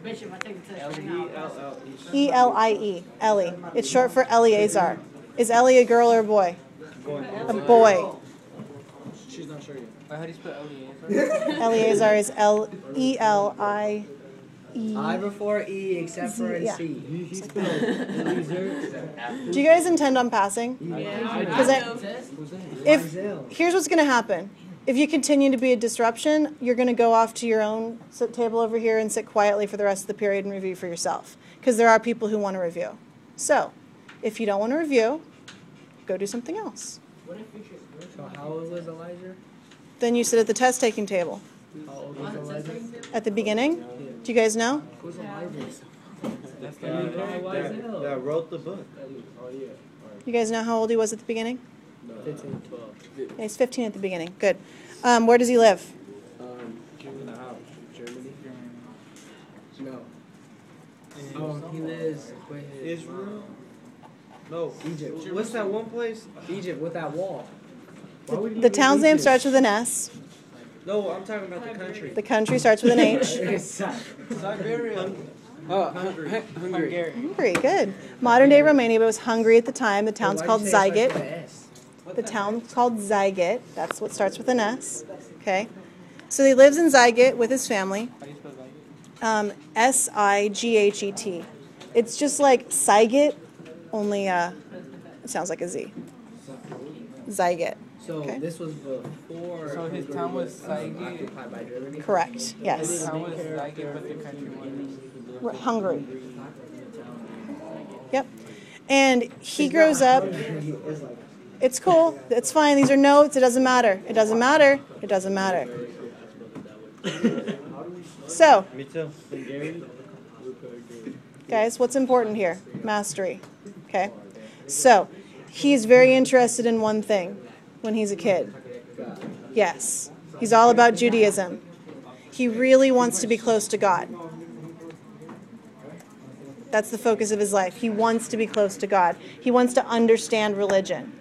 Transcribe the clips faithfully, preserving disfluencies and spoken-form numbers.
E L I E. Eli. It's short for Eleazar. Is Eli a girl or a boy? A boy. She's not sure yet. How do you spell Eleazar? Eleazar is L E L I E. I before E except for in Yeah. C. Do you guys intend on passing? Because if here's what's going to happen. If you continue to be a disruption, you're going to go off to your own sit table over here and sit quietly for the rest of the period and review for yourself. Because there are people who want to review. So, if you don't want to review, go do something else. So how old was Elijah? Then you sit at the test taking table. How old was Elijah? At the beginning? Do you guys know? Who's Elijah? That's the Yeah, main that, character. that, that wrote the book. Oh, yeah. You guys know how old he was at the beginning? fifteen, twelve. Yeah, he's fifteen at the beginning. Good. Um, where does he live? Um, in the house. Germany? No. Um, he lives with his Israel? No. Egypt. What's that one place? Egypt with that wall. Why would he The live town's in name Egypt? starts with an S. No, I'm talking about the country. The country starts with an H. Siberia. Oh, Hungary. Hungary. Hungary, good. Modern day Romania, but it was Hungary at the time. The town's Why'd called you say it starts with Zyget. an S? The town's called Zyget. That's what starts with an S. Okay. So he lives in Zyget with his family. How do you spell that? Um, S I G H E T. It's just like Zyget, only uh, it sounds like a Z. Zyget. So Okay. this was before. So his Hungary town was um, Zyget? occupied by Germany. Correct. His Yes. town was Zyget, but the country was. Hungary. Yep. And he grows up. It's cool. It's fine. These are notes. It doesn't matter. It doesn't matter. It doesn't matter. So, Me too. guys, what's important here? Mastery. Okay? So, he's very interested in one thing when he's a kid. Yes. He's all about Judaism. He really wants to be close to God. That's the focus of his life. He wants to be close to God. He wants to understand religion.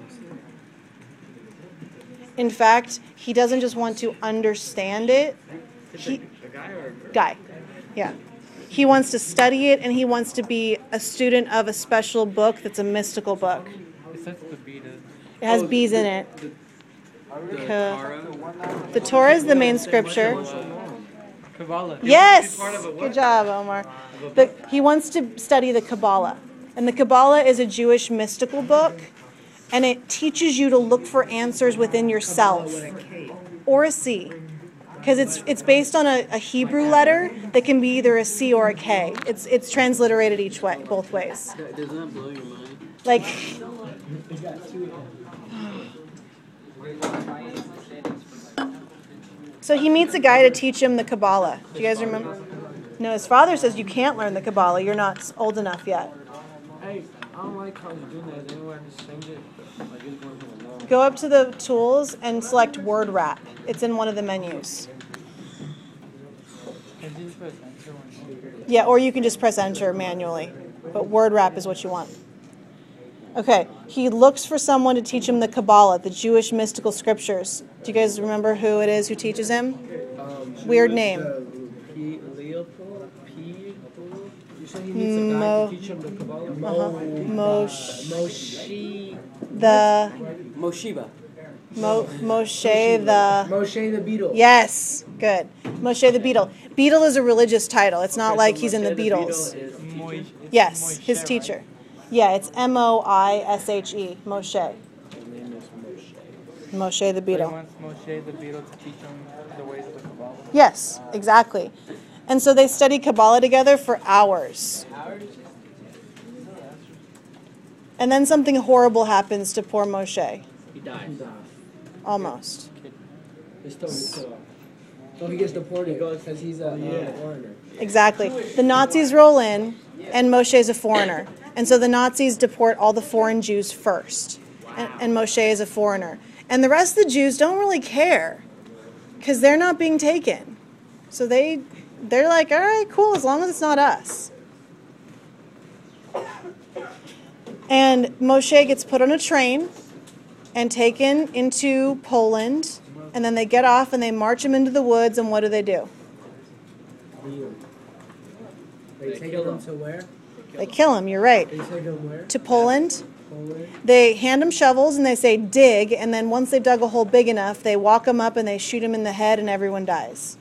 In fact, he doesn't just want to understand it. He, guy. Yeah. He wants to study it, and he wants to be a student of a special book that's a mystical book. It starts with the B, does It has bees in it. Ka- The Torah is the main scripture. Kabbalah. Yes! Good job, Omar. The, he wants to study the Kabbalah. And the Kabbalah is a Jewish mystical book, and it teaches you to look for answers within yourself. Or a C. Because it's it's based on a, a Hebrew letter that can be either a C or a K. It's it's transliterated each way, both ways. Doesn't that blow your mind? Like, so he meets a guy to teach him the Kabbalah. Do you guys remember? No, his father says you can't learn the Kabbalah. You're not old enough yet. Hey, I don't like how you're doing that. Anyway, I just change it. Like it's going from along. Go up to the tools and select Word Wrap. It's in one of the menus. Can you just press enter when- Yeah, or you can just press enter manually. But Word Wrap is what you want. Okay, he looks for someone to teach him the Kabbalah, the Jewish mystical scriptures. Do you guys remember who it is who teaches him? Um, Weird name. uh, P. Leopold? P. You said he needs a guy Mo- to teach him the Kabbalah? Uh-huh. Mosh, Moshe. the Moshiba. Mo, Moshe the Moshe the Beetle. Yes, good. Moshe the Beetle. Beetle is a religious title. It's not Okay, like so he's in the Moshe Beetle Beatles. is the Moish- teacher. it's Yes, Moishe, his right? teacher. Yeah, it's M O I S H E, Moshe. His name is Moshe. Moshe the So he Beetle. wants Moshe the Beetle to teach him the ways of the Kabbalah. Yes, exactly. And so they study Kabbalah together for hours. And then something horrible happens to poor Moshe. He died. Almost. He's still so, so he gets deported because he's a uh, foreigner. Exactly. The Nazis roll in, and Moshe's a foreigner. And so the Nazis deport all the foreign Jews first. And, and Moshe is a foreigner. And the rest of the Jews don't really care because they're not being taken. So they, they're like, all right, cool, as long as it's not us. And Moshe gets put on a train and taken into Poland. And then they get off and they march him into the woods. And what do they do? They take them to where? They kill him, you're right. They take them where? To Poland. Poland. They hand him shovels and they say dig, and then once they've dug a hole big enough, they walk him up and they shoot him in the head and everyone dies.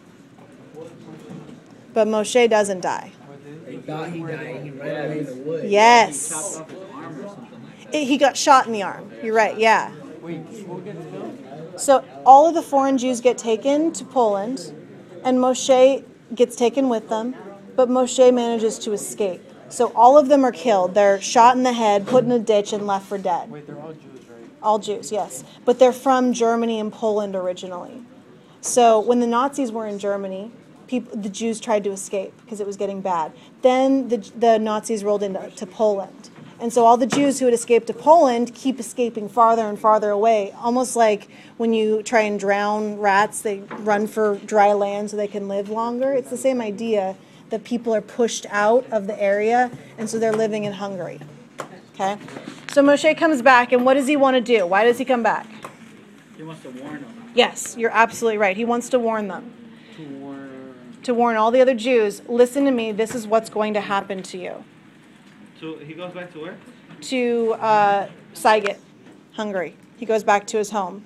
But Moshe doesn't die. They thought he died and he ran away in the woods. Yes. Chopped off his arm or something like that. It- he got shot in the arm. You're right, yeah. Wait, who gets killed? So all of the foreign Jews get taken to Poland, and Moshe gets taken with them, but Moshe manages to escape. So all of them are killed. They're shot in the head, put in a ditch, and left for dead. Wait, they're all Jews, right? All Jews, yes. But they're from Germany and Poland originally. So when the Nazis were in Germany, people, the Jews tried to escape because it was getting bad. Then the, the Nazis rolled into to Poland. And so all the Jews who had escaped to Poland keep escaping farther and farther away, almost like when you try and drown rats, they run for dry land so they can live longer. It's the same idea that people are pushed out of the area, and so they're living in Hungary. Okay? So Moshe comes back, and what does he want to do? Why does he come back? He wants to warn them. Yes, you're absolutely right. He wants to warn them. To warn. To warn all the other Jews, listen to me, this is what's going to happen to you. So he goes back to where? To uh, Saigit, Hungary. He goes back to his home.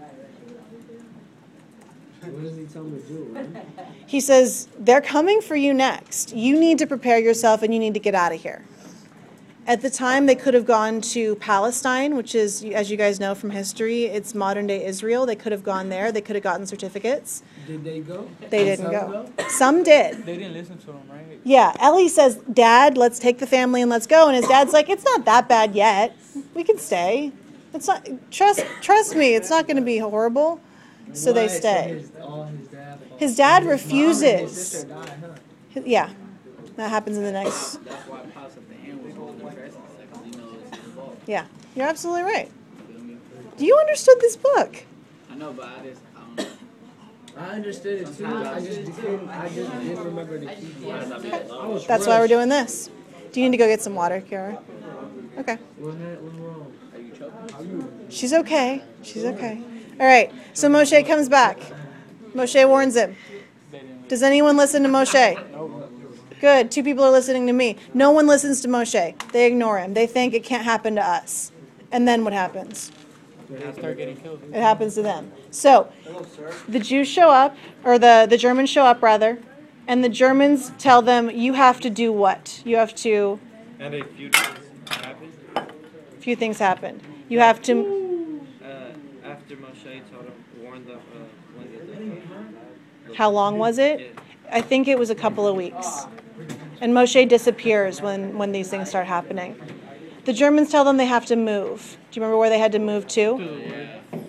What does he tell him to do, right? He says, they're coming for you next. You need to prepare yourself and you need to get out of here. At the time, they could have gone to Palestine, which is, as you guys know from history, it's modern-day Israel. They could have gone there. They could have gotten certificates. Did they go? They Did didn't some go. Some did. They didn't listen to him, right? Yeah, Ellie says, Dad, let's take the family and let's go. And his dad's like, it's not that bad yet. We can stay. It's not, trust, trust me, it's not going to be horrible. So they What? stay. His, all his dad. His dad His mom and his refuses. sister died, huh? Yeah, that happens in the next. That's why Pops at the end was holding the dress because he knows it's his fault. Yeah, you're absolutely right. Feel me? You understood this book. I know, but I just, I don't know. I understood it too. I just didn't. I just didn't remember the key. Sometimes I be alone. I was That's why we're rushed. doing this. Do you need to go get some water, Kiara? Okay. What's that? What's wrong? Are you choking? She's okay. She's okay. All right. So Moshe comes back. Moshe warns him. They didn't. Does anyone listen to Moshe? Good. Two people are listening to me. No one listens to Moshe. They ignore him. They think it can't happen to us. And then what happens? They start getting killed. It happens to them. So the Jews show up, or the, the Germans show up rather, and the Germans tell them, you have to do what? You have to, And a few things happened. a few things happened. You have to, Uh, after Moshe told him, warned them, uh, when did the, how long was it? I think it was a couple of weeks. And Moshe disappears when, when these things start happening. The Germans tell them they have to move. Do you remember where they had to move to? Yeah.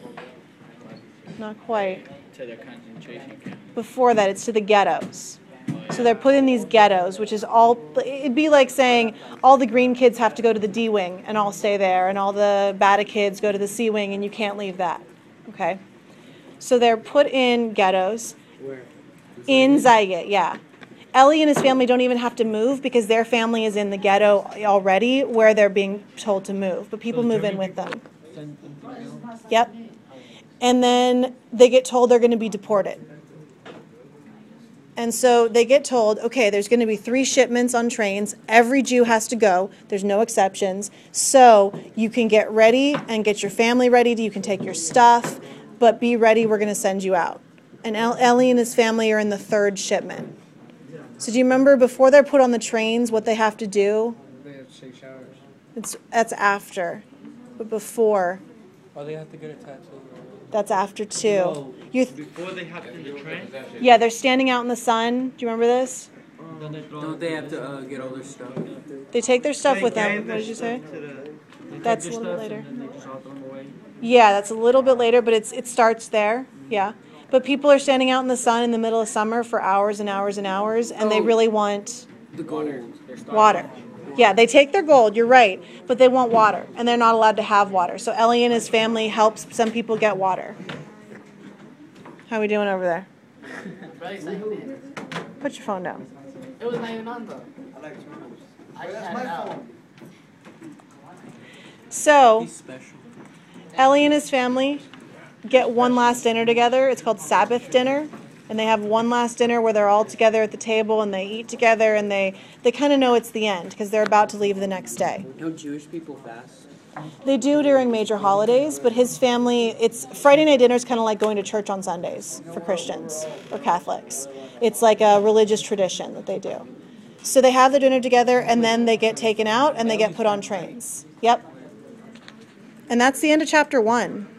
Not quite. To their concentration camp. Before that, it's to the ghettos. So they're put in these ghettos, which is all, it'd be like saying all the green kids have to go to the D wing and all stay there, and all the bad kids go to the C wing and you can't leave that. Okay? So they're put in ghettos. Where? In Zyget, yeah. Ellie and his family don't even have to move because their family is in the ghetto already where they're being told to move. But people move in with them. Send them to jail. Yep. And then they get told they're going to be deported. And so they get told, okay, there's going to be three shipments on trains. Every Jew has to go. There's no exceptions. So you can get ready and get your family ready. You can take your stuff, but be ready. We're going to send you out. And El- Ellie and his family are in the third shipment. So do you remember before they're put on the trains what they have to do? They have to take showers. It's that's after. But before, Oh, they have to get a tattoo. that's after too. You th- before they hopped in the train, yeah, they're standing out in the sun. Do you remember this? then they throw Don't they have to uh, get all their stuff? They take their stuff They with them. gave What their did you say? stuff to the- That's a Their little bit stuff, later. And then they just all throw them away. Yeah, that's a little bit later, but it's it starts there. Yeah. But people are standing out in the sun in the middle of summer for hours and hours and hours, and they Oh. really want The gold. water. Yeah, they take their gold, you're right, but they want water, and they're not allowed to have water. So Ellie and his family helps some people get water. How we doing over there? Put your phone down. It was not even on though. I just had it out. So He's special. Ellie and his family get one last dinner together. It's called Sabbath dinner. And they have one last dinner where they're all together at the table and they eat together, and they, they kind of know it's the end because they're about to leave the next day. No Jewish people fast. They do during major holidays, but his family, it's Friday night dinner is kind of like going to church on Sundays for Christians or Catholics. It's like a religious tradition that they do. So they have the dinner together, and then they get taken out and they get put on trains. Yep. And that's the end of chapter one.